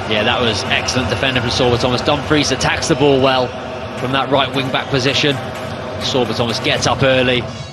Yeah, that was excellent defending from Sorba Thomas. Dumfries attacks the ball well from that right wing-back position. Sorba Thomas gets up early,